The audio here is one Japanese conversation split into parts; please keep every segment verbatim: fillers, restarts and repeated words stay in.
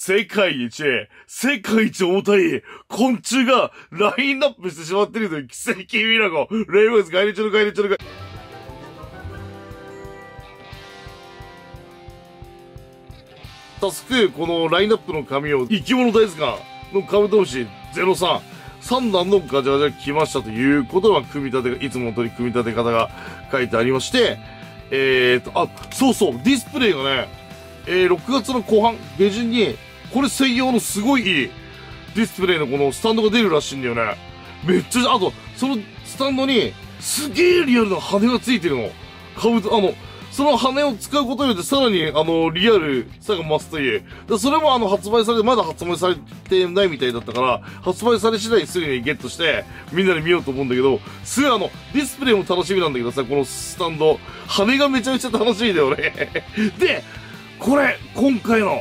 世界一、世界一重たい昆虫がラインナップしてしまっているという奇跡ミラコ。レイボーイズ、帰りちょる帰りちょる帰り。早速、このラインナップの紙を生き物大図鑑のカブトムシゼロさん、さん段のガチャガチャ来ましたということは、組み立てが、いつもの通り組み立て方が書いてありまして、えーと、あ、そうそう、ディスプレイがね、えー、ろくがつの後半、下旬に、これ専用のすごいいいディスプレイのこのスタンドが出るらしいんだよね。めっちゃ、あと、そのスタンドに、すげえリアルな羽がついてるの。かぶと、あの、その羽を使うことによってさらに、あの、リアルさが増すという。だそれもあの、発売されて、まだ発売されてないみたいだったから、発売され次第すぐにゲットして、みんなで見ようと思うんだけど、すごいあの、ディスプレイも楽しみなんだけどさ、このスタンド、羽がめちゃめちゃ楽しみだよね。で、これ、今回の、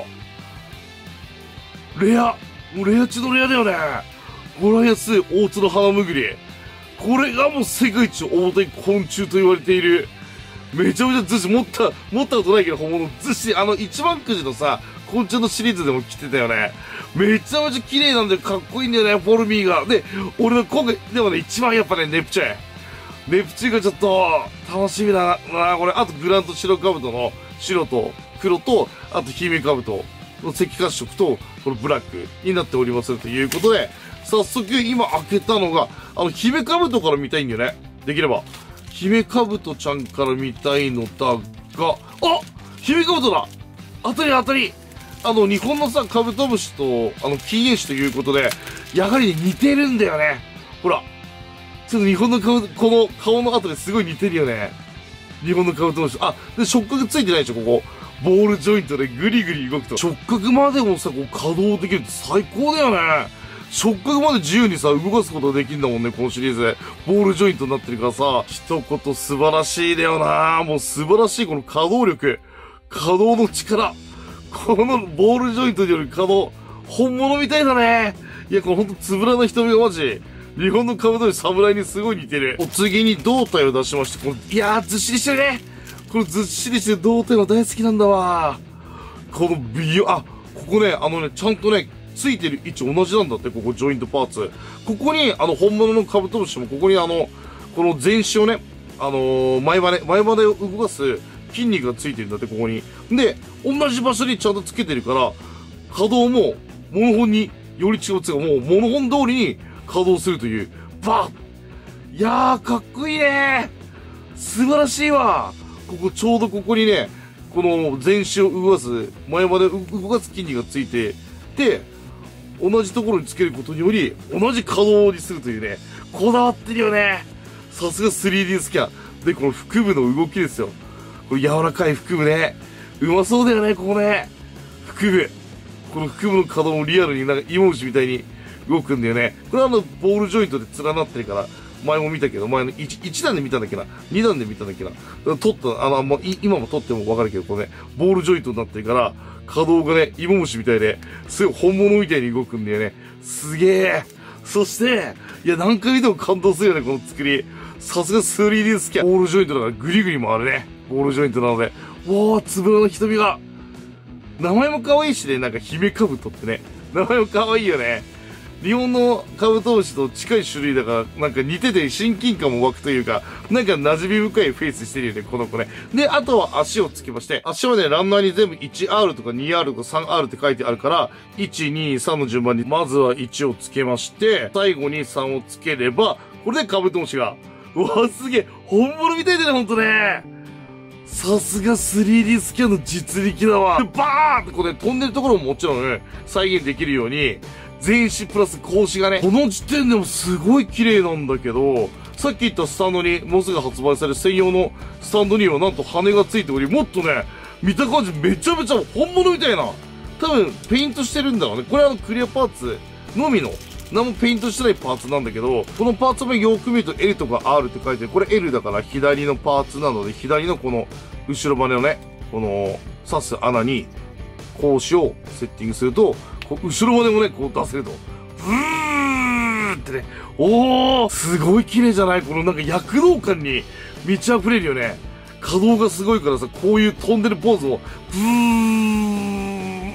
レア、もうレア中のレアだよね。ゴラヤス大津の花むぐり。これがもう世界一大たい昆虫と言われている。めちゃめちゃずし、持った、持ったことないけど、本物ずし、あの、一番くじのさ、昆虫のシリーズでも来てたよね。めちゃめちゃ綺麗なんだよ。かっこいいんだよね、フォルミーが。で、俺の今回、でもね、一番やっぱね、ネプチューン。ネプチューンがちょっと、楽しみだな、これ。あと、グラント白カブトの白と黒と、あと、姫カブトの赤褐色と、このブラックになっておりますということで、早速、今開けたのが、あの、姫カブトから見たいんだよね。できれば。姫カブトちゃんから見たいのだが、あ姫カブトだ当たり当たりあの、日本のさ、カブトムシと、あの、禁煙種ということで、やはり似てるんだよね。ほら。ちょっと日本のカブ、この顔の後ですごい似てるよね。日本のカブトムシ。あ、で、触覚ついてないでしょ、ここ。ボールジョイントでグリグリ動くと。触覚までもさ、こう稼働できるって最高だよね。触覚まで自由にさ、動かすことができるんだもんね、このシリーズで。ボールジョイントになってるからさ、一言素晴らしいだよな。もう素晴らしいこの可動力。可動の力。このボールジョイントによる可動。本物みたいだね。いや、これほんとつぶらな瞳がマジ。日本のカブトムシ侍にすごい似てる。お次に胴体を出しまして、この、いやー、ずっしりしてるね。このずっしりしてる胴体は大好きなんだわ。この美容、あ、ここね、あのね、ちゃんとね、ついてる位置同じなんだって、ここジョイントパーツ。ここに、あの、本物のカブトムシも、ここにあの、この全身をね、あのー、前羽、前羽を動かす筋肉がついてるんだって、ここに。で、同じ場所にちゃんとつけてるから、稼働も、モノホンにより違うつが、もう、モノホン通りに稼働するという。バッいやー、かっこいいねー素晴らしいわここ、ちょうどここにね、この全身を動かす、前羽で動かす筋肉がついて、で、同じところにつけることにより、同じ稼働にするというね、こだわってるよね。さすが スリーディー スキャン。で、この腹部の動きですよ。これ柔らかい腹部ね。うまそうだよね、ここね。腹部。この腹部の稼働もリアルになんか芋虫みたいに動くんだよね。これはあの、ボールジョイントで連なってるから、前も見たけど、前の 1, 1段で見たんだっけな。に段で見たんだっけな。撮った、あの、もう今も撮ってもわかるけど、これね、ボールジョイントになってるから、稼働がね、芋虫みたいで、すごい本物みたいに動くんだよね。すげえ。そして、いや、何回見ても感動するよね、この作り。さすが スリーディー スキャン。ボールジョイントだからグリグリ回るね。ボールジョイントなので。わー、つぶらの瞳が。名前も可愛いしね、なんか姫カブトってね。名前も可愛いよね。日本のカブトムシと近い種類だから、なんか似てて親近感も湧くというか、なんか馴染み深いフェイスしてるよね、この子ね。で、あとは足をつけまして、足はね、ランナーに全部 いちアール とか にアール とか さんアール って書いてあるから、いち、に、さんの順番に、まずはいちをつけまして、最後にさんをつければ、これでカブトムシが、うわ、すげえ、本物みたいだね、ほんとね。さすが スリーディー スキャンの実力だわ。で、バーンってこうね、飛んでるところももちろんね、再現できるように、全身プラス格子がね、この時点でもすごい綺麗なんだけど、さっき言ったスタンドに、もうすぐ発売される専用のスタンドにはなんと羽がついており、もっとね、見た感じめちゃめちゃ本物みたいな。多分、ペイントしてるんだろうね。これはあのクリアパーツのみの、何もペイントしてないパーツなんだけど、このパーツもよく見ると L とか R って書いてる。これ L だから左のパーツなので、左のこの後ろ羽のね、この刺す穴に格子をセッティングすると、こう後ろ羽もね、こう出せると。ブーってね。おーすごい綺麗じゃないこのなんか躍動感に満ち溢れるよね。稼働がすごいからさ、こういう飛んでるポーズも、ブー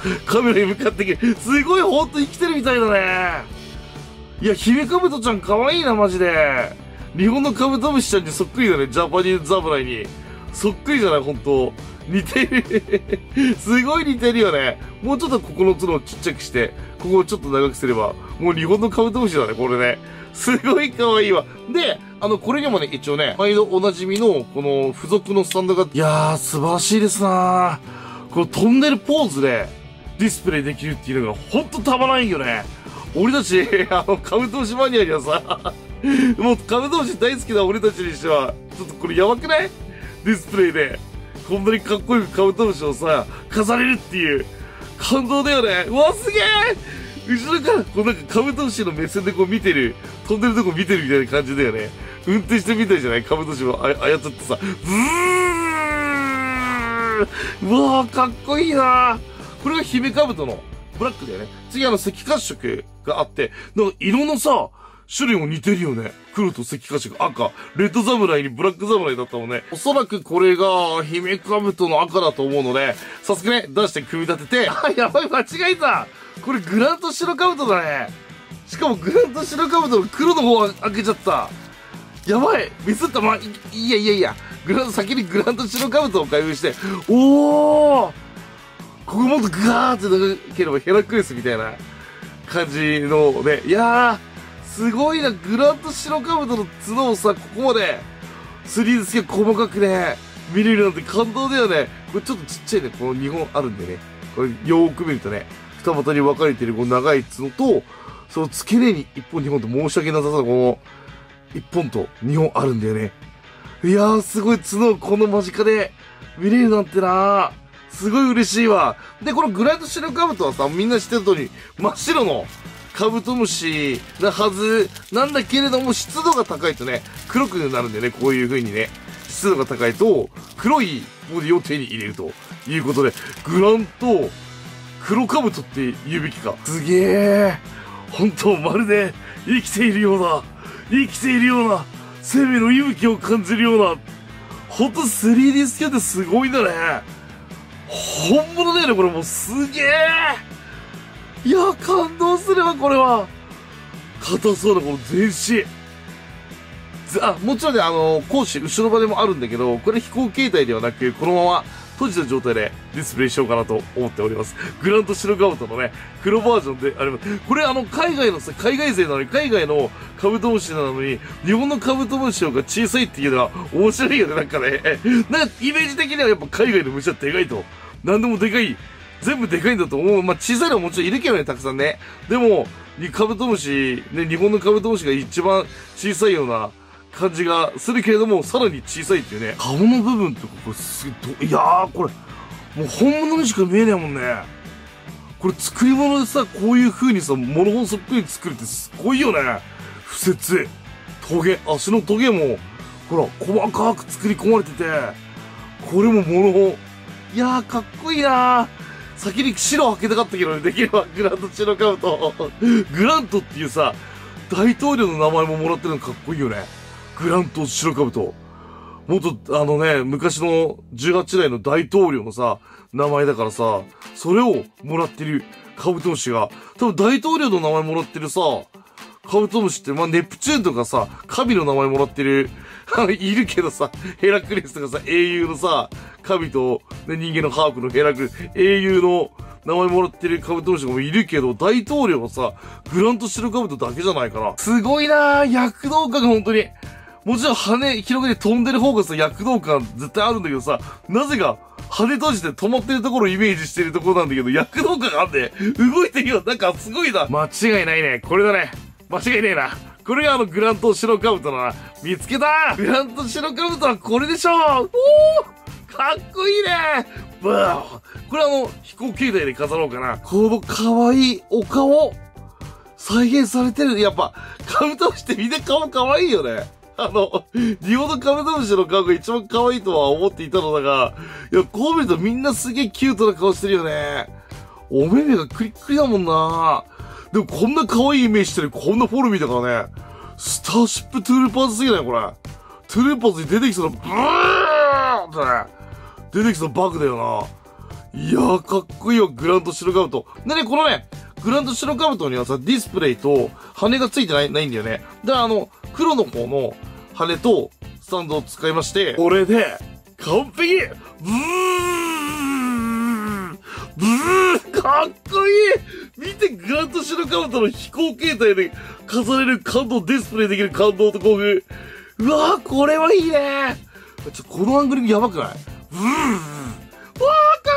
カメラに向かってきて、すごいほんと生きてるみたいだね。いや、姫カブトちゃん可愛いな、マジで。日本のカブトムシちゃんにそっくりだね、ジャパニーズ侍に。そっくりじゃない、ほんと。似てる。すごい似てるよね。もうちょっとここの角をちっちゃくして、ここをちょっと長くすれば、もう日本のカブトムシだね、これね。すごい可愛いわ。で、あの、これにもね、一応ね、毎度おなじみの、この付属のスタンドが、いやー、素晴らしいですなー。この飛んでるポーズで、ディスプレイできるっていうのが、ほんとたまらんよね。俺たち、あの、カブトムシマニアにはさ、もうカブトムシ大好きな俺たちにしては、ちょっとこれやばくない？ディスプレイで。こんなにかっこよくカブトムシをさ、飾れるっていう、感動だよね。うわ、すげえ後ろから、こうなんかカブトムシの目線でこう見てる、飛んでるとこ見てるみたいな感じだよね。運転してみたいじゃないカブトムシをあ操ってさ、ブーうわー、かっこいいなこれが姫カブトのブラックだよね。次あの赤褐色があって、なんか色のさ、種類も似てるよね。黒と赤褐色、赤、レッド侍にブラック侍だったもんね。おそらくこれが姫カブトの赤だと思うので、早速ね、出して組み立てて、あ、やばい、間違えたこれグラント白カブトだね。しかもグラント白カブトの黒の方は開けちゃった。やばいミスった。まあ、いいやいやいや。グラント、先にグラント白カブトを開封して、おーここもっとガーって長ければヘラクレスみたいな感じのね。いやー、すごいな。グラント白カブトの角をさ、ここまで スリーディー 付け細かくね、見れるなんて感動だよね。これちょっとちっちゃいね。このにほんあるんでね。これよーく見るとね、二股に分かれてるこの長い角と、その付け根にいっぽんにほんと申し訳なさそうなこのいっぽんとにほんあるんだよね。いやー、すごい角をこの間近で見れるなんてなー。すごい嬉しいわ。で、このグラント白カブトはさ、みんな知ってる通り、真っ白のカブトムシなはずなんだけれども、湿度が高いとね、黒くなるんだよね。こういう風にね。湿度が高いと、黒いボディを手に入れるということで、グラント黒カブトって言うべきか。すげえ。本当まるで生きているような、生きているような、生命の息吹を感じるような、ほんと スリーディー スキャンってすごいんだね。本物だよね、これもうすげえ。いや、感動するわ、これは。硬そうな、この全身。あ、もちろんね、あの、講師、後ろ場でもあるんだけど、これ飛行形態ではなく、このまま閉じた状態でディスプレイしようかなと思っております。グラント白カブトのね、黒バージョンであります。これあの、海外のさ、海外勢なのに、海外のカブトムシなのに、日本のカブトムシの方が小さいっていうのは面白いよね、なんかね。なんか、イメージ的にはやっぱ海外の虫はでかいと。なんでもでかい。全部でかいんだと思う。まあ、小さいのはもちろんいるけどね、たくさんね。でも、カブトムシ、ね、日本のカブトムシが一番小さいような感じがするけれども、さらに小さいっていうね。顔の部分とか、これすげえ、いやー、これ、もう本物にしか見えないもんね。これ作り物でさ、こういう風にさ、物をそっくり作るってすごいよね。付箋、トゲ、足のトゲも、ほら、細かく作り込まれてて、これも物を、いやー、かっこいいなー。先に白を開けたかったけどね、できればグラント白カブト。グラントっていうさ、大統領の名前ももらってるのかっこいいよね。グラント白カブト。もっと、あのね、昔のじゅうはちだいの大統領のさ、名前だからさ、それをもらってるカブトムシが、多分大統領の名前もらってるさ、カブトムシって、まあ、ネプチューンとかさ、神の名前もらってる、いるけどさ、ヘラクレスとかさ、英雄のさ、神と、ね、人間のハーフのヘラクレス、英雄の名前もらってるカブトムシもいるけど、大統領はさ、グラント白カブトだけじゃないかな。すごいなぁ、躍動感が本当に。もちろん羽広げて飛んでる方がさ、躍動感絶対あるんだけどさ、なぜか羽閉じて止まってるところをイメージしてるところなんだけど、躍動感があんで、動いてるよ。なんかすごいな。間違いないね。これだね。間違いねえな。これがあのグラント白カブトだな。見つけた。グラント白カブトはこれでしょう。おーかっこいいね。バーこれあの、飛行形態で飾ろうかな。この可愛いお顔、再現されてる。やっぱ、カブトムシってみんな顔可愛いよね。あの、日本のカブトムシの顔が一番可愛いとは思っていたのだが、いや、こう見るとみんなすげえキュートな顔してるよね。お目目がクリックリだもんな。でもこんな可愛いイメージしてるこんなフォルミーだからね。スターシップトゥルーパーズすぎないこれ。トゥルーパーズに出てきそうな、ブーンってね。出てきそうなバグだよな。 いやー、かっこいいわ、グランド白兜。でね、このね、グランド白兜にはさ、ディスプレイと羽がついてない、ないんだよね。だからあの、黒の方の羽とスタンドを使いまして、これで、完璧ブーブーかっこいい見て、グランド白兜の飛行形態で飾れる感動、ディスプレイできる感動と興奮。うわー、これはいいねちょ、このアングルやばくないブーうわー、かっこ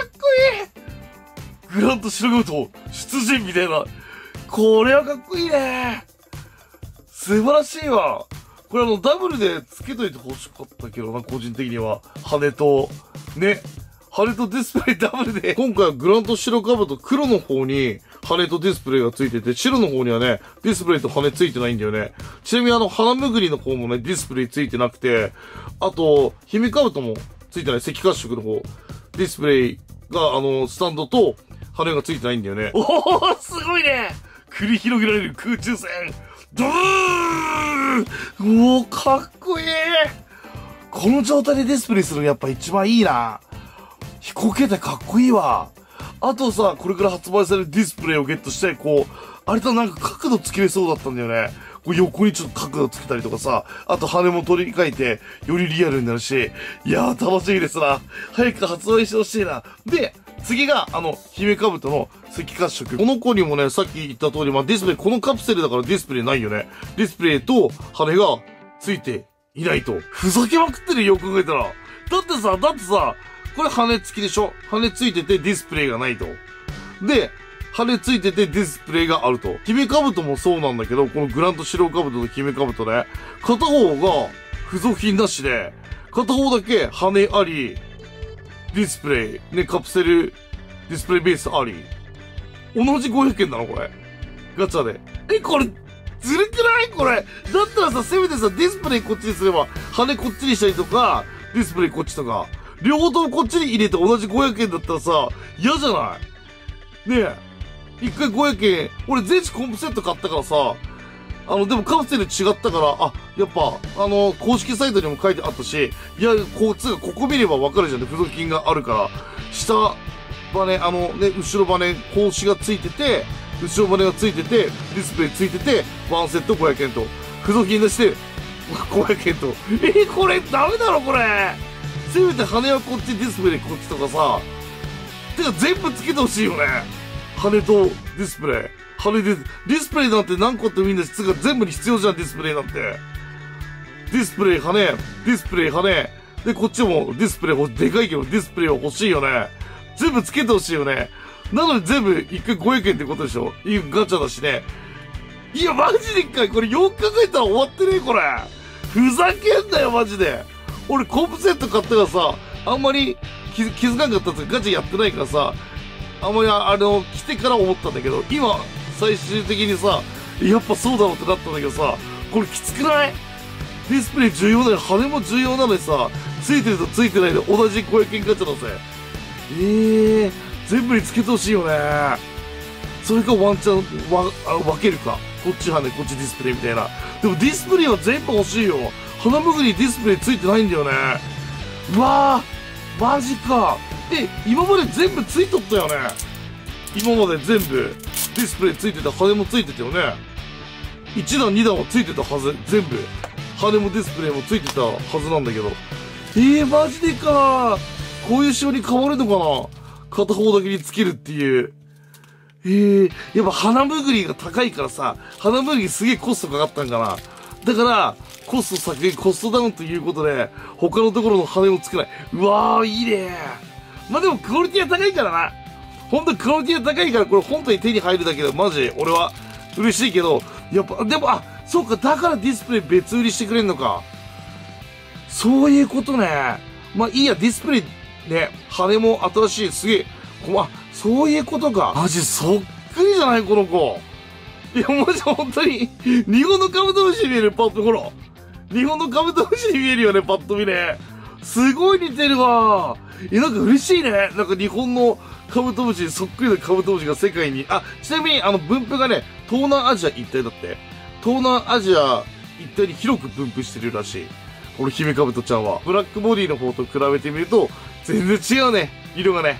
いいグランド白兜、出陣みたいな。これはかっこいいね素晴らしいわ。これあの、ダブルで付けといて欲しかったけどな、個人的には。羽と、ね。羽とディスプレイダブルで。今回はグランド白兜、黒の方に羽とディスプレイが付いてて、白の方にはね、ディスプレイと羽付いてないんだよね。ちなみにあの、花むぐりの方もね、ディスプレイ付いてなくて、あと、姫兜も付いてない、赤褐色の方。ディスプレイが、あの、スタンドと羽が付いてないんだよね。おー、すごいね繰り広げられる空中戦ドゥーうおー、かっこいいこの状態でディスプレイするのやっぱ一番いいな。飛行形態かっこいいわ。あとさ、これから発売されるディスプレイをゲットして、こう、あれとなんか角度つけれそうだったんだよね。こう横にちょっと角度つけたりとかさ、あと羽も取り替えて、よりリアルになるし、いやー楽しみですな。早く発売してほしいな。で、次が、あの、姫兜の赤褐色。この子にもね、さっき言った通り、まあディスプレイ、このカプセルだからディスプレイないよね。ディスプレイと羽がついていないと。ふざけまくってるよ、よく考えたら。だってさ、だってさ、これ羽付きでしょ羽ついててディスプレイがないと。で、羽ついててディスプレイがあると。姫兜もそうなんだけど、このグランド白兜と姫兜ね、片方が付属品なしで、片方だけ羽あり、ディスプレイ、ね、カプセル、ディスプレイベースあり。同じごひゃくえんなのこれ。ガチャで。え、これ、ずるくないこれ。だったらさ、せめてさ、ディスプレイこっちにすれば、羽こっちにしたりとか、ディスプレイこっちとか、両方ともこっちに入れて同じごひゃくえんだったらさ、嫌じゃないねえ。一回ごひゃくえん、俺全種コンプセット買ったからさ、あの、でもカプセル違ったから、あ、やっぱ、あの、公式サイトにも書いてあったし、いや、こう、つうか、ここ見ればわかるじゃんね、付属品があるから。下、バネ、あのね、後ろバネ、格子がついてて、後ろバネがついてて、ディスプレイついてて、ワンセットごひゃくえんと、付属品出して、ごひゃくえんと。えー、これダメだろ、これせめて羽はこっち、ディスプレイこっちとかさ、てか全部つけてほしいよね。羽とディスプレイ。羽で、ディスプレイなんて何個ってもいいんです。つうか全部に必要じゃん、ディスプレイなんて。ディスプレイ羽、ディスプレイ羽。で、こっちもディスプレイ、でかいけどディスプレイは欲しいよね。全部つけてほしいよね。なのに全部一回ごひゃくえんってことでしょ。いいガチャだしね。いや、マジでっかい。これよく考えたら終わってねえ、これ。ふざけんなよ、マジで。俺コンプセット買ったからさ、あんまり気づ気づかんかったんですよ。ガチャやってないからさ、あんまりああの、来てから思ったんだけど、今、最終的にさ、やっぱそうだろうってなったんだけどさ、これきつくない？ディスプレイ重要なのに、羽も重要なのにさ、ついてるとついてないで同じごひゃくえんガチャだぜ。ええー、全部につけてほしいよね。それかワンチャン、わ、あ分けるか。こっち羽、こっちディスプレイみたいな。でもディスプレイは全部欲しいよ。花むぐりディスプレイついてないんだよね。うわぁ、マジか。え、今まで全部ついとったよね。今まで全部ディスプレイついてた、羽もついてたよね。いちだんにだんはついてたはず。全部。羽もディスプレイもついてたはずなんだけど。えー、マジでか。こういう仕様に変わるのかな、片方だけにつけるっていう。えー、やっぱ花むぐりが高いからさ、花むぐりすげえコストかかったんかな。だから、コスト削減、コストダウンということで、他のところの羽をつけない。うわー、いいね。まあ、でもクオリティは高いからな。ほんとクオリティは高いから、これ本当に手に入るだけで、マジ、俺は嬉しいけど、やっぱ、でも、あ、そうか、だからディスプレイ別売りしてくれんのか。そういうことね。まあ、いいや、ディスプレイ、ね、羽も新しい、すげえ、あ、そういうことか。マジ、そっくりじゃない、この子。いや、マジ、本当に、日本のカブトムシに見える、パッと、ほら。日本のカブトムシに見えるよね、パッと見ね。すごい似てるわ。え、なんか嬉しいね。なんか日本のカブトムシにそっくりなカブトムシが世界に。あ、ちなみに、あの、分布がね、東南アジア一帯だって。東南アジア一帯に広く分布してるらしい。このヒメカブトちゃんは。ブラックボディの方と比べてみると、全然違うね。色がね。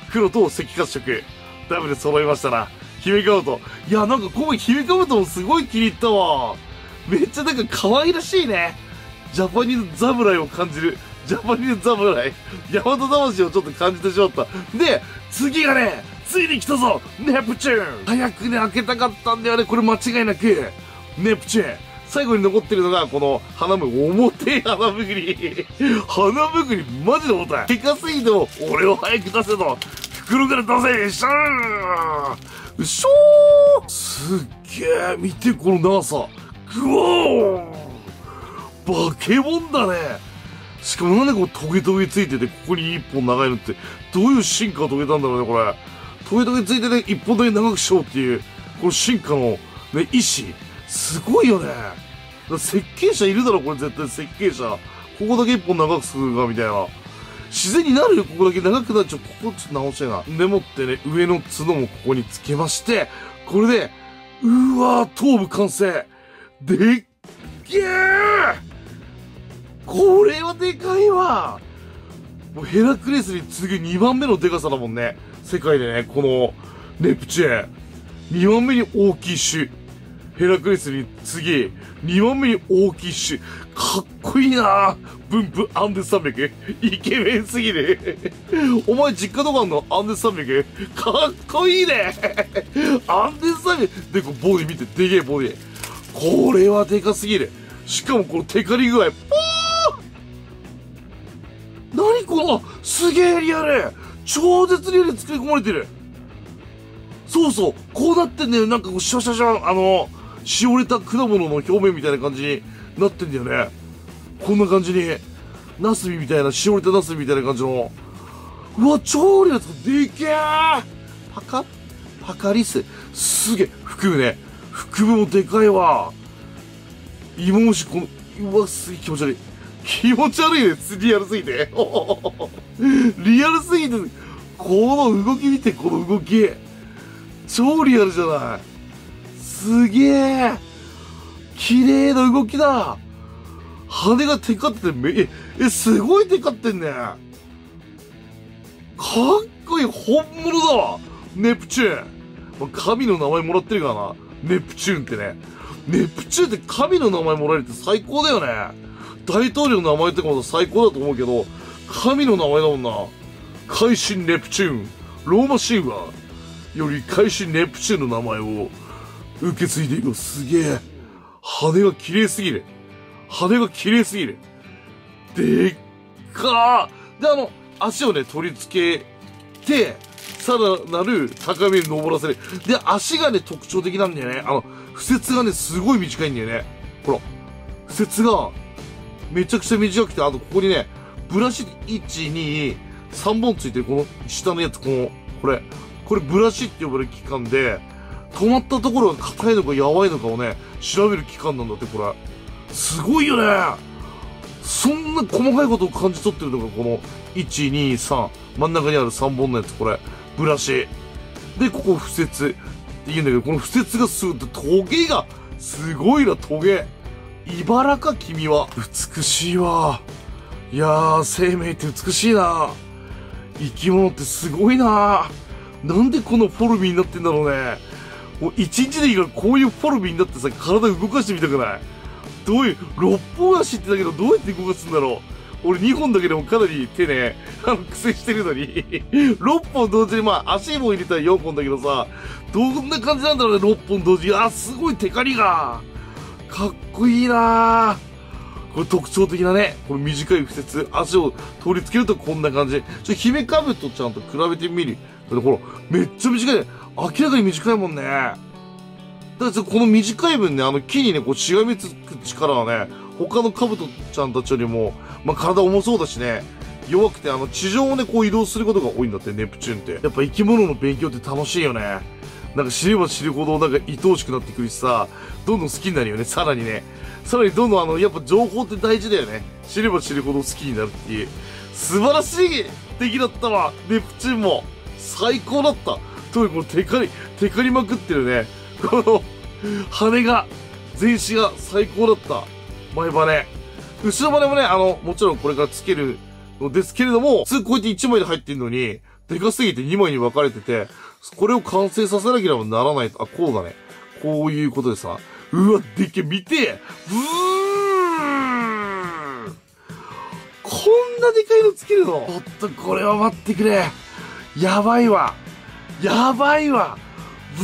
黒と赤褐色。ダブル揃いましたな。姫カブト。いや、なんか今回姫カブトもすごい気に入ったわ。めっちゃなんか可愛らしいね。ジャパニーズ侍を感じる。ジャパニーズ侍。ヤマト魂をちょっと感じてしまった。で、次がね、ついに来たぞネプチューン。早くね、開けたかったんだよね。これ間違いなく。ネプチューン。最後に残ってるのが、この、花む、重てえ花むぐり。花むぐり、マジで重たい。でかすぎても、俺を早く出せと。袋から出せしゃーうしょーすっげえ、見てこの長さ。ぐおーバケモンだね。しかもなんでこうトゲトゲついてて、ここに一本長いのって、どういう進化を遂げたんだろうね、これ。トゲトゲついてて、一本だけ長くしようっていう、この進化の、ね、意志。すごいよね。設計者いるだろ、これ絶対設計者。ここだけ一本長くするか、みたいな。自然になるよ、ここだけ長くなっちゃう。ここちょっと直したいな。でもってね、上の角もここにつけまして、これで、うわー、頭部完成。でっけーこれはでかいわ。もうヘラクレスに次ぐにばんめのでかさだもんね。世界でね、この、ネプチューン。にばんめに大きい種。ヘラクレスに次、にばんめに大きい種。かっこいいなぁ。分布アンデス山脈。イケメンすぎる。お前実家どこあんのアンデス山脈。かっこいいね。アンデス山脈。で、こうボディ見て、でけえボディ。これはでかすぎる。しかもこのテカリ具合。ポー何この、すげえリアル。超絶リアル作り込まれてる。そうそう。こうなってんだよ。なんかこう、シャシャシャ、あの、しおれた果物の表面みたいな感じになってんだよね。こんな感じに、ナスビみたいな、しおれたナスビみたいな感じの。うわ、超リアルでけえパカパカリス。すげえ。腹部ね。腹部もでかいわ。芋虫、この、うわ、すげえ気持ち悪い。気持ち悪いね。リアルすぎて。リアルすぎて、この動き見て、この動き。超リアルじゃない。すげえ綺麗な動きだ。羽がテカっててめ、え、え、すごいテカってんね。かっこいい。本物だわ。ネプチューン。神の名前もらってるからな。ネプチューンってね。ネプチューンって神の名前もらえるって最高だよね。大統領の名前とかも最高だと思うけど、神の名前だもんな。海神ネプチューン。ローマ神話より海神ネプチューンの名前を受け継いでいる。すげえ。羽が綺麗すぎる。羽が綺麗すぎる。でっかー。で、あの、足をね、取り付けて、さらなる高みに登らせる。で、足がね、特徴的なんだよね。あの、付節がね、すごい短いんだよね。ほら。付節が、めちゃくちゃ短くて、あとここにね、ブラシいち、に、さんぼんついてる、この下のやつ、この、これ。これブラシって呼ばれる器官で、止まったところが硬いのかやばいのかをね、調べる器官なんだって、これ。すごいよね。そんな細かいことを感じ取ってるのが、この、いち、に、さん。真ん中にあるさんぼんのやつ、これ。ブラシ。で、ここ、付節。って言うんだけど、この付節がすぐって、トゲが、すごいな、トゲ。茨か、君は。美しいわ。いやー、生命って美しいな。生き物ってすごいな。なんでこのフォルミーになってんだろうね。もう一日でいいからこういうフォルミーになってさ、体動かしてみたくない？どういう、ろっぽん足ってだけどどうやって動かすんだろう。俺にほんだけでもかなり手ね、あの、苦戦してるのに。ろっぽん同時に、まあ足も入れたらよんほんだけどさ、どんな感じなんだろうね、ろっぽん同時。あ、すごいテカリが。かっこいいなぁ。これ特徴的なね、これ短い付節、足を取り付けるとこんな感じ。ちょ、ヒメカブトちゃんと比べてみる。だってほら、めっちゃ短い。明らかに短いもんね。だからこの短い分ね、あの木にね、こうしがみつく力はね、他のカブトちゃんたちよりも、まあ、体重そうだしね、弱くてあの地上をね、こう移動することが多いんだって、ネプチューンって。やっぱ生き物の勉強って楽しいよね。なんか知れば知るほどなんか愛おしくなってくるしさ、どんどん好きになるよね、さらにね。さらにどんどんあの、やっぱ情報って大事だよね。知れば知るほど好きになるっていう。素晴らしい出来だったわ、ネプチューンも。最高だった。特にこのテカリ、テカりまくってるね。この、羽が、全身が最高だった。前羽。後ろ羽もね、あの、もちろんこれからつけるのですけれども、普通こうやっていちまいで入ってるのに、 でかすぎてにまいに分かれてて、これを完成させなければならないと。あ、こうだね。こういうことでさ。うわ、でっけ、見てうーんこんなでかいのつけるのちょっとこれは待ってくれ。やばいわ。やばいわ。う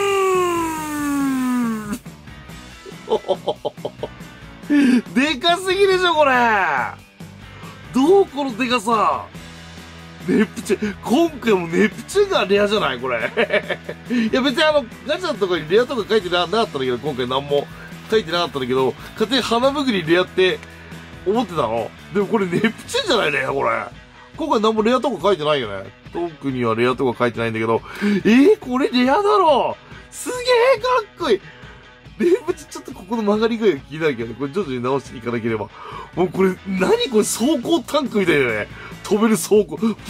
ーんでかすぎでしょ、これ。どうこのでかさ。ネプチューン、今回もネプチューンがレアじゃないこれ。いや別にあの、ガチャのとこにレアとか書いてなかったんだけど、今回何も書いてなかったんだけど、勝手に花むぐりレアって思ってたの。でもこれネプチューンじゃないね、これ。今回何もレアとか書いてないよね。特にはレアとか書いてないんだけど、えー、これレアだろすげえかっこいい。ネプチューン、ちょっとここの曲がり具合が気になるけどね、これ徐々に直していかなければ。もうこれ、何これ走行タンクみたいだよね。飛べる走行。ブーン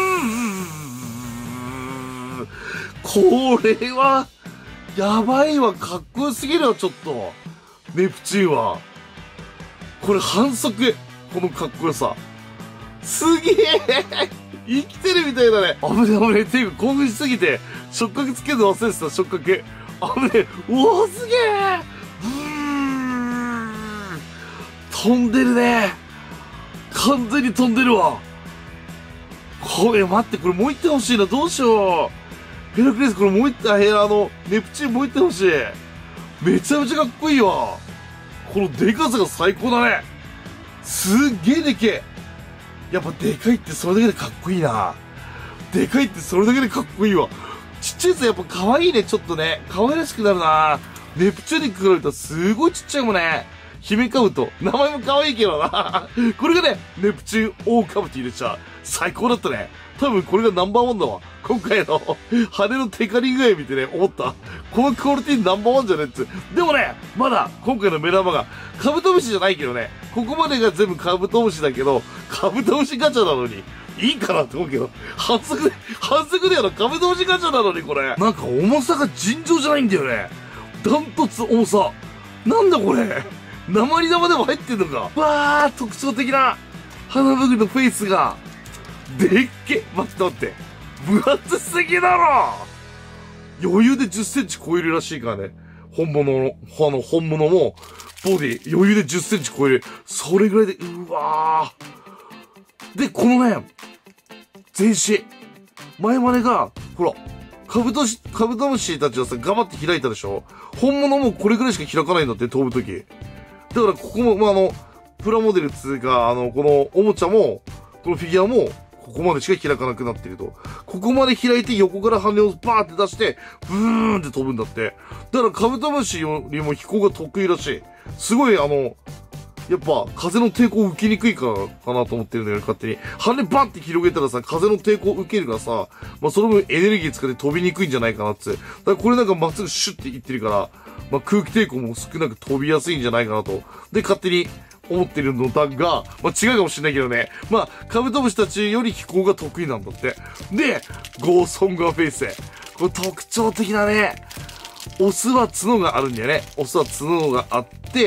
これは、やばいわ。かっこよすぎるわ、ちょっと。ネプチューンは。これ反則。このかっこよさ。すげえ生きてるみたいだね。危ね危ね。ていうか興奮しすぎて、触覚つけるの忘れてた、触覚。危ねえ。うわすげえブーン飛んでるね。完全に飛んでるわ。これ待って、これもう一点欲しいな。どうしよう。ヘラクレス、これもう一点、ヘラ、あの、ネプチューンもう一点欲しい。めちゃめちゃかっこいいわ。このでかさが最高だね。すっげえでけえ。やっぱでかいってそれだけでかっこいいな。でかいってそれだけでかっこいいわ。ちっちゃいやつやっぱ可愛いね、ちょっとね。可愛らしくなるな。ネプチューンに比べたらすごいちっちゃいもんね。姫カブト。名前も可愛いけどな。これがね、ネプチューンオオカブティでした。最高だったね。多分これがナンバーワンだわ。今回の羽のテカリ具合見てね、思った。このクオリティナンバーワンじゃねえっつ。でもね、まだ今回の目玉がカブトムシじゃないけどね。ここまでが全部カブトムシだけど、カブトムシガチャなのに、いいかなって思うけど、反則で、反則だよな、カブトムシガチャなのにこれ。なんか重さが尋常じゃないんだよね。ダントツ重さ。なんだこれ。鉛玉でも入ってんのか。わー、特徴的な花ぶぐりのフェイスが。でっけ。待って待って。分厚すぎだろ。余裕でじゅっセンチ超えるらしいからね。本物の、あの、本物も、ボディ、余裕でじゅっセンチ超える。それぐらいで、うわー。で、このね、全身。前までが、ほら、カブトシ、カブトムシたちはさ、頑張って開いたでしょ。本物もこれぐらいしか開かないんだって、飛ぶとき。だから、ここも、まあ、あの、プラモデルつうか、あの、この、おもちゃも、このフィギュアも、ここまでしか開かなくなっていると。ここまで開いて横から羽をバーって出して、ブーンって飛ぶんだって。だからカブトムシよりも飛行が得意らしい。すごいあの、やっぱ風の抵抗を受けにくいからかなと思ってるんだよね、勝手に。羽バンって広げたらさ、風の抵抗を受けるからさ、まあその分エネルギー使って飛びにくいんじゃないかなって。だからこれなんかまっすぐシュッていってるから、まあ空気抵抗も少なく飛びやすいんじゃないかなと。で、勝手に、思ってるのだが、まあ、違うかもしれないけどね。まあ、カブトムシたちより飛行が得意なんだって。で、ゴーソンガーフェイス。これ特徴的だね。オスは角があるんだよね。オスは角があって、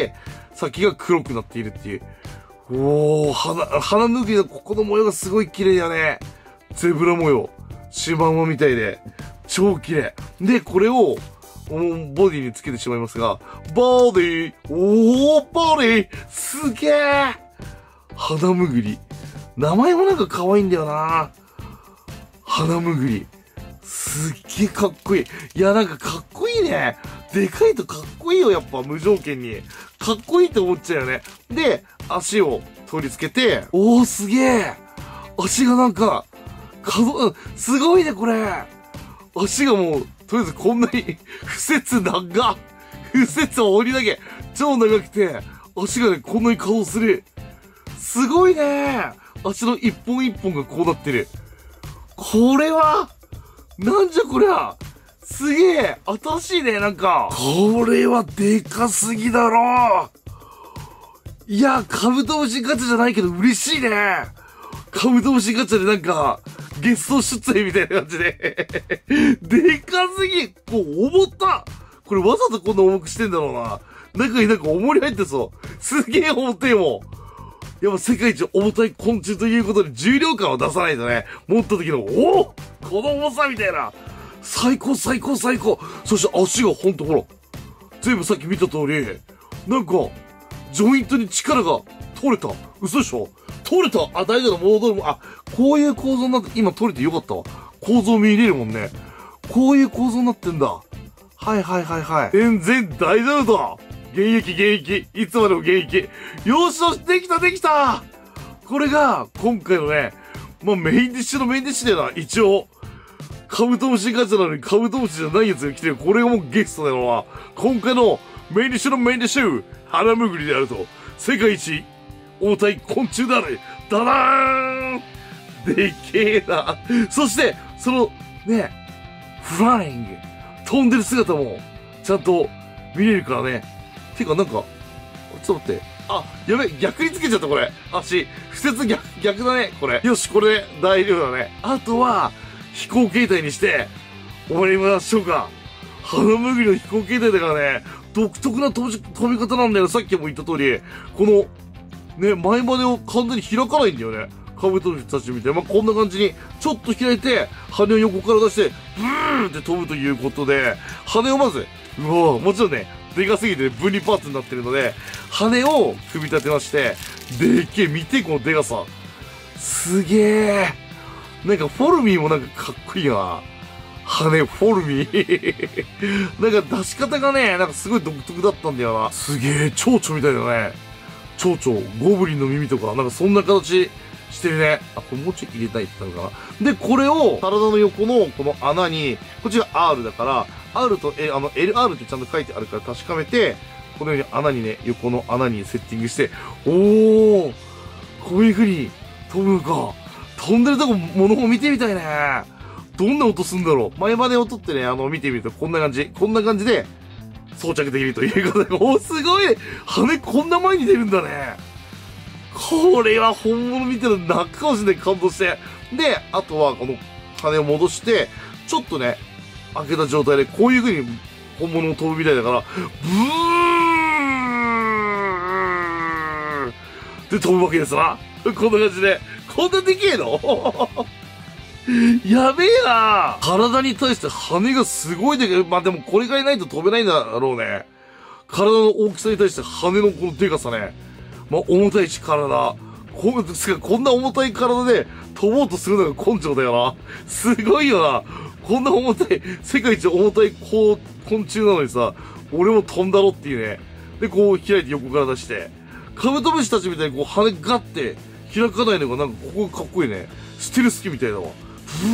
先が黒くなっているっていう。おー、鼻、鼻ぬきのここの模様がすごい綺麗だね。ゼブラ模様。シマウマみたいで。超綺麗。で、これを、ボディにつけてしまいますが、ボディおー、ボディすげー花むぐり。名前もなんか可愛いんだよな。花むぐり。すっげーかっこいい。いや、なんかかっこいいね。でかいとかっこいいよ、やっぱ無条件に。かっこいいって思っちゃうよね。で、足を取り付けて、おー、すげー足がなんか、かど、すごいね、これ。足がもう、とりあえずこんなに、不節長っ不節は折りだけ超長くて、足がね、こんなに稼働する。すごいね足の一本一本がこうなってる。これは、なんじゃこりゃすげえ新しいね、なんか。これはでかすぎだろいや、カブトムシガチャじゃないけど嬉しいね。カブトムシガチャでなんか、ゲスト出演みたいな感じで。でかすぎこう、重ったこれわざとこんな重くしてんだろうな。中になんか重り入ってそう。すげえ重てえもん。 やっぱ世界一重たい昆虫ということで重量感を出さないとね、持った時の、おおこの重さみたいな。最高最高最高。そして足がほんとほら、全部さっき見た通り、なんか、ジョイントに力が取れた。嘘でしょ？取れた。あ、大丈夫だ、戻るもん。あ、こういう構造になって、今取れてよかったわ。構造見れるもんね。こういう構造になってんだ。はいはいはいはい。全然大丈夫だ。現役現役。いつまでも現役。よしよし、できたできた。これが、今回のね、まあ、メインディッシュのメインディッシュだよな、一応。カブトムシガチャなのにカブトムシじゃないやつが来てる。これがもうゲストだよな。今回のメインディッシュのメインディッシュ、ハナムグリであると。世界一重たい昆虫である。ダダーンでけえな。そして、その、ね、フライング、飛んでる姿も、ちゃんと見れるからね。てかなんか、ちょっと待って。あ、やべ、逆につけちゃった、これ。足。不説逆、逆だね、これ。よし、これで大丈夫だね。あとは、飛行形態にして、終わりましょうか。ハナムグリの飛行形態だからね、独特な飛び、飛び方なんだよ。さっきも言った通り、この、ね、前羽を完全に開かないんだよね。カブトムシたちみたいな。まあ、こんな感じに、ちょっと開いて、羽を横から出して、ブーンって飛ぶということで、羽をまず、うわもちろんね、でかすぎて分離パーツになってるので、羽を組み立てまして、でっけえ、見てこのでかさ。すげえ。なんかフォルミーもなんかかっこいいな。羽、フォルミー。なんか出し方がね、なんかすごい独特だったんだよな。すげえ、蝶々みたいだね。蝶々、ゴブリンの耳とか、なんかそんな形してるね。あ、これもうちょい入れたいって言ったのかな。で、これを体の横のこの穴に、こっちが R だから、R と、え、あの、エルアール ってちゃんと書いてあるから確かめて、このように穴にね、横の穴にセッティングして、おーこういう風に飛ぶのか。飛んでるとこ、ものを見てみたいね。どんな音すんだろう。前まで音ってね、あの、見てみるとこんな感じ。こんな感じで装着できるということで、おーすごい羽こんな前に出るんだね。これは本物見てる泣くかもしれない、感動して。で、あとはこの羽を戻して、ちょっとね、開けた状態でこういう風に本物を飛ぶみたいだから、ブーンで飛ぶわけですな。こんな感じで。こんなでけえのやべえな。体に対して羽がすごいでかい。まあでもこれがいないと飛べないんだろうね。体の大きさに対して羽のこのでかさね。まあ重たいし体。こん、こんな重たい体で飛ぼうとするのが根性だよな。すごいよな。こんな重たい、世界一重たいこう昆虫なのにさ、俺も飛んだろっていうね。で、こう開いて横から出して。カブトムシたちみたいにこう羽ガッて開かないのがなんかここがかっこいいね。ステルス機みたいだわ。ふ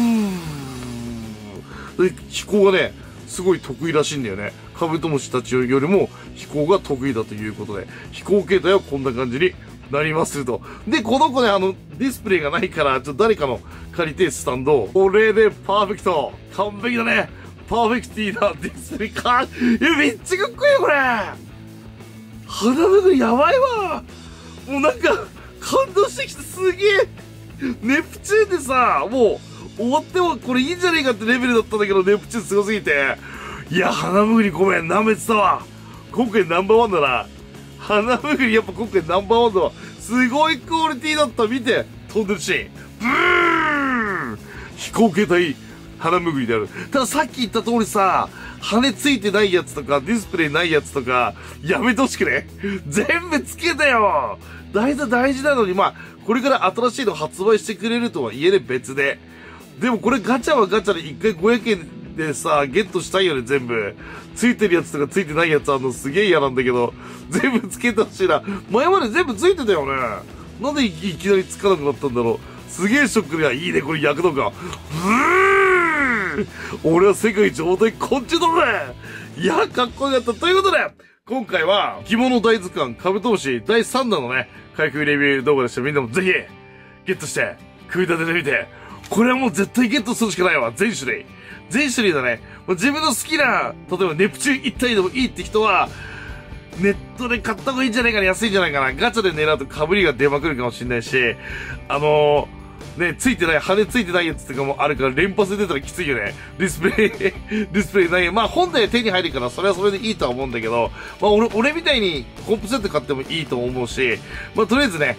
ー。で、飛行がね、すごい得意らしいんだよね。カブトムシたちよりも飛行が得意だということで、飛行形態はこんな感じになりますと。で、この子ね、あの、ディスプレイがないから、ちょっと誰かの借りてスタンド。これでパーフェクト。完璧だね。パーフェクティーなディスプレイか。いや、めっちゃかっこいいよ、これ。肌のぐりやばいわ。もうなんか、感動してきてすげえ。ネプチューンでさ、もう、終わってもこれいいんじゃねえかってレベルだったんだけど、ネプチューンすごすぎて。いや、花むぐりごめん、舐めてたわ。今回ナンバーワンだな。花むぐりやっぱ今回ナンバーワンだわ。すごいクオリティだった。見て。飛んでるシーン。ブーン飛行形態、花むぐりである。たださっき言った通りさ、羽ついてないやつとか、ディスプレイないやつとか、やめてほしくね。全部つけたよ。大事大事なのに、まあ、これから新しいの発売してくれるとは言えね別で。でもこれガチャはガチャで一回ごひゃくえんでさ、ゲットしたいよね、全部。ついてるやつとかついてないやつあるのすげえ嫌なんだけど、全部つけてほしいな。前まで全部ついてたよね。なんでいきなりつかなくなったんだろう。すげえショックで、いいね、これ躍動感。ブーン俺は世界一重たい昆虫だぜ。いや、かっこよかった。ということで、今回は、着物大図鑑カブトムシだいさんだんのね、開封レビュー動画でした。みんなもぜひ、ゲットして、組み立ててみて。これはもう絶対ゲットするしかないわ。全種類。全種類だね。もう自分の好きな、例えばネプチューン一体でもいいって人は、ネットで買った方がいいんじゃないかな、安いんじゃないかな。ガチャで狙うと被りが出まくるかもしれないし、あのー、ね、ついてない、羽ついてないやつとかもあるから連発で出たらきついよね。ディスプレイ、ディスプレイない。まあ本体手に入るからそれはそれでいいとは思うんだけど、まあ俺、俺みたいにコンプセット買ってもいいと思うし、まあとりあえずね、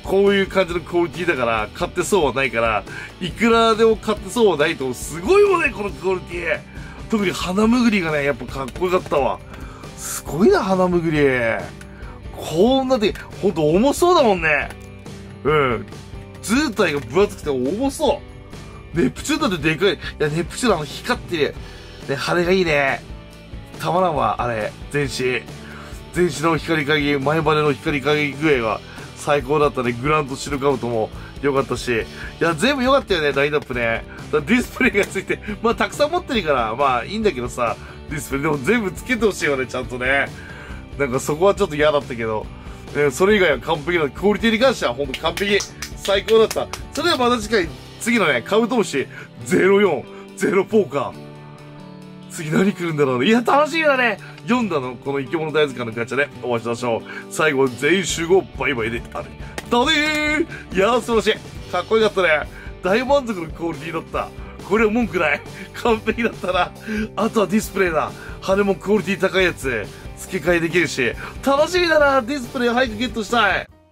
こういう感じのクオリティだから、買ってそうはないから、いくらでも買ってそうはないと、すごいもんね、このクオリティ。特に花むぐりがね、やっぱかっこよかったわ。すごいな、花むぐり。こんなで、ほんと重そうだもんね。うん。図体が分厚くて重そう。ネプチューンだってでかい。いや、ネプチューンのあの光ってる。ね、羽がいいね。たまらんわ、あれ。全身。全身の光り影、前羽の光り影具合が最高だったね。グランドシルカウトも良かったし。いや、全部良かったよね、ラインナップね。だディスプレイがついて、まあ、たくさん持ってるから、まあ、いいんだけどさ、ディスプレイ。でも全部つけてほしいよね、ちゃんとね。なんかそこはちょっと嫌だったけど。ね、それ以外は完璧な、クオリティに関してはほんと完璧。最高だった。それではまた次回、次のね、カブトムシゼロよん、ゼロフォーか。次何来るんだろうね。いや、楽しみだね。読んだの、この生き物大図鑑のガチャでお会いしましょう。最後、全員集合、バイバイであれ。だねー。いやー、素晴らしい。かっこよかったね。大満足のクオリティだった。これは文句ない。完璧だったな。あとはディスプレイだ。羽もクオリティ高いやつ。付け替えできるし。楽しみだな。ディスプレイ早くゲットしたい。